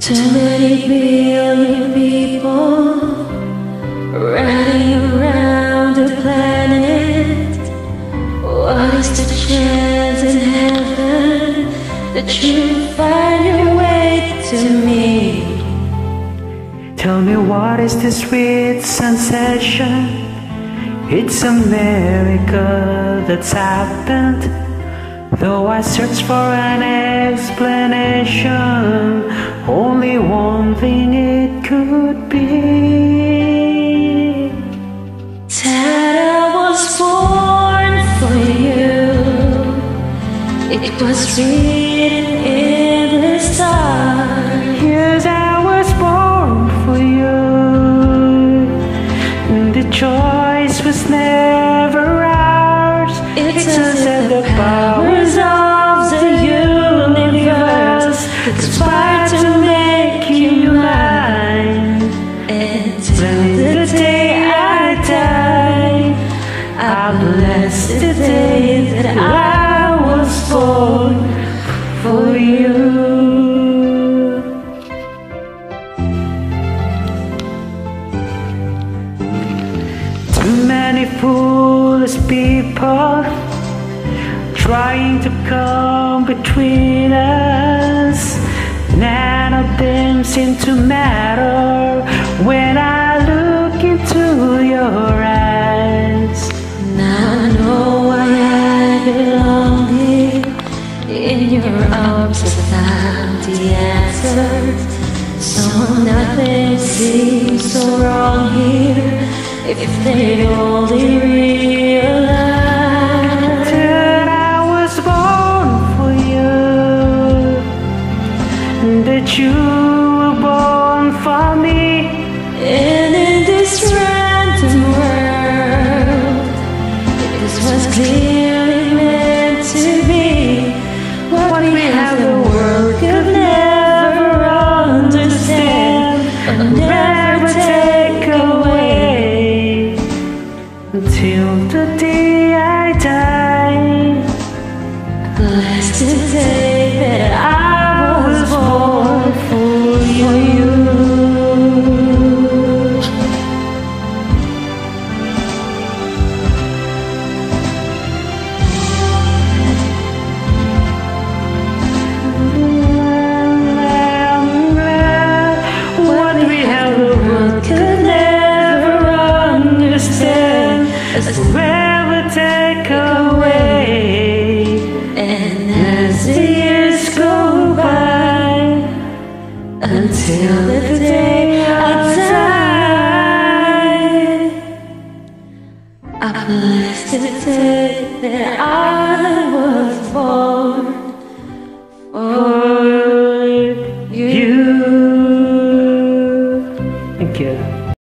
Too many billion people running around the planet. What is the chance in heaven that you find your way to me? Tell me, what is this sweet sensation? It's a miracle that's happened. Though I search for an explanation, only one thing it could be: that I was born for you. It was written in the stars. Yes, I was born for you. The choice was never ours. It's as if the powers of the universe conspired to make you mine. Until the day I die, I bless the day that I was born for you. Too many foolish people trying to come between us. None of them seem to matter when I look into your eyes. Now I know why I belong here. In your arms I found the answers. So nothing seems so wrong here. If they only realize that I was born for you, that you were born for me. And in this random world, this was clearly meant to be. What we have the world could never understand or never take away. Until the day I die, blessed the day that I was born for you. What we have the world could never understand, forever take away. and as the years go by, until the day I die, I bless the day that I was born for